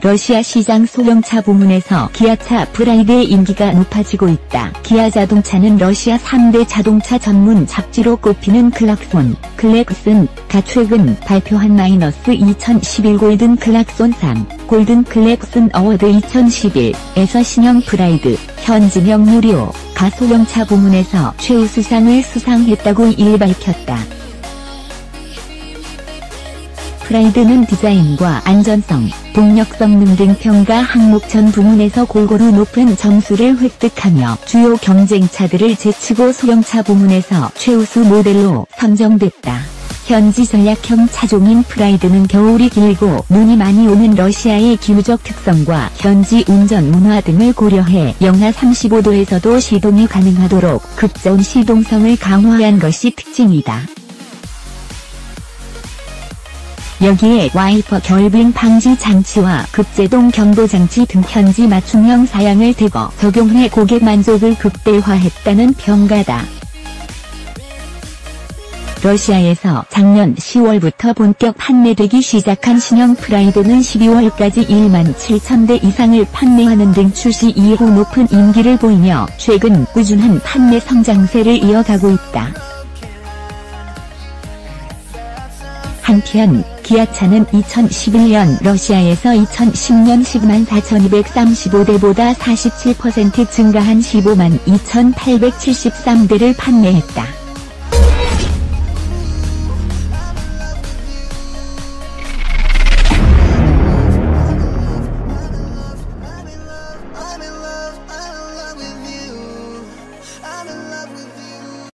러시아 시장 소형차 부문에서 기아차 프라이드의 인기가 높아지고 있다. 기아 자동차는 러시아 3대 자동차 전문 잡지로 꼽히는 클렉슨가 최근 발표한 -2011 골든 클락손상, 골든 클렉슨 어워드 2011에서 신형 프라이드, 현진영 무료가 소형차 부문에서 최우수상을 수상했다고 밝혔다. 프라이드는 디자인과 안전성, 동력성 등 평가 항목 전 부문에서 골고루 높은 점수를 획득하며 주요 경쟁차들을 제치고 소형차 부문에서 최우수 모델로 선정됐다. 현지 전략형 차종인 프라이드는 겨울이 길고 눈이 많이 오는 러시아의 기후적 특성과 현지 운전 문화 등을 고려해 영하 35도에서도 시동이 가능하도록 급저온 시동성을 강화한 것이 특징이다. 여기에 와이퍼 결빙 방지 장치와 급제동 경보 장치 등 현지 맞춤형 사양을 대거 적용해 고객 만족을 극대화했다는 평가다. 러시아에서 작년 10월부터 본격 판매되기 시작한 신형 프라이드는 12월까지 17,000대 이상을 판매하는 등 출시 이후 높은 인기를 보이며 최근 꾸준한 판매 성장세를 이어가고 있다. 한편 기아차는 2011년 러시아에서 2010년 104,235대보다 47% 증가한 152,873대를 판매했다.